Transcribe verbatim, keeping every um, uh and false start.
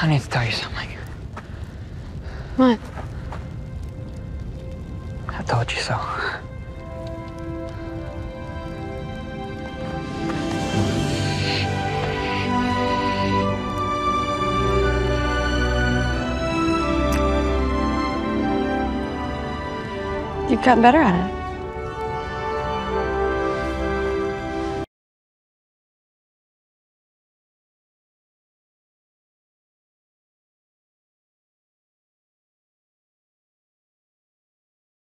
I need to tell you something. What? I told you so. You've gotten better at it.